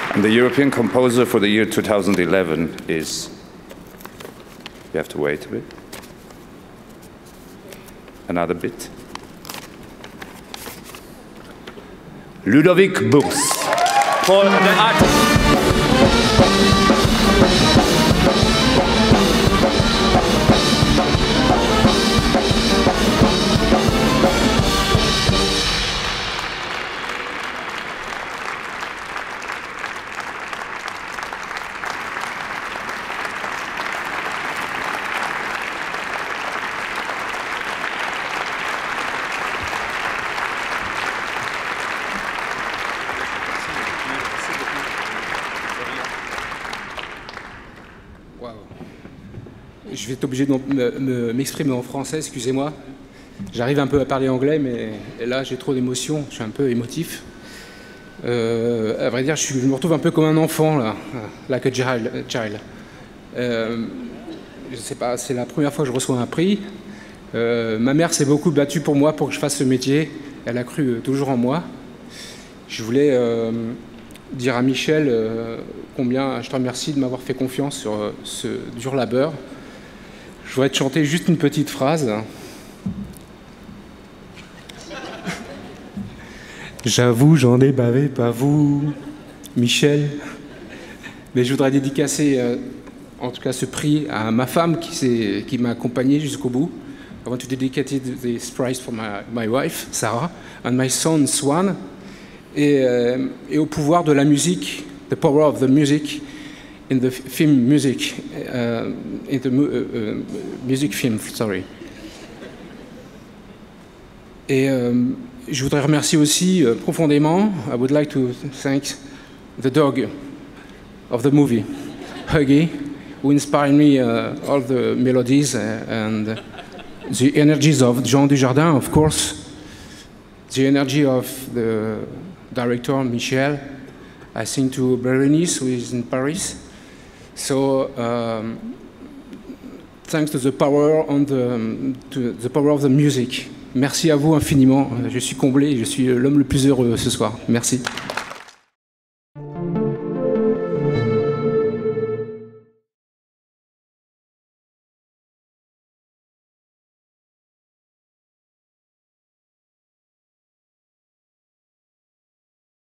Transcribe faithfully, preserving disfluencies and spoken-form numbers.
And the European composer for the year two thousand eleven is, you have to wait a bit, another bit, Ludovic Buchs. For the artist. Je vais être obligé de m'exprimer en français, excusez-moi. J'arrive un peu à parler anglais, mais là j'ai trop d'émotions, je suis un peu émotif. Euh, à vrai dire, je, suis, je me retrouve un peu comme un enfant, là, like a child. child. Euh, je sais pas, c'est la première fois que je reçois un prix. Euh, ma mère s'est beaucoup battue pour moi, pour que je fasse ce métier. Elle a cru euh, toujours en moi. Je voulais euh, dire à Michel euh, combien je te remercie de m'avoir fait confiance sur euh, ce dur labeur. Je voudrais te chanter juste une petite phrase. J'avoue, j'en ai bavé, pas vous, Michel. Mais je voudrais dédicacer, euh, en tout cas, ce prix à ma femme qui, qui m'a accompagné jusqu'au bout. I want to dedicate this prize for my, my wife, Sarah, and my son, Swan. Et, euh, et au pouvoir de la musique, the power of the music, in the film music, uh, in the uh, uh, music film, sorry. Et euh, je voudrais remercier aussi uh, profondément, I would like to thank the dog of the movie, Huggy, who inspired me uh, all the melodies uh, and the energies of Jean Dujardin, of course, the energy of the director, Michel. I sing to Berenice, who is in Paris. So, um, thanks to the power on the, to the power of the music. Merci à vous infiniment. Je suis comblé, je suis l'homme le plus heureux ce soir. Merci.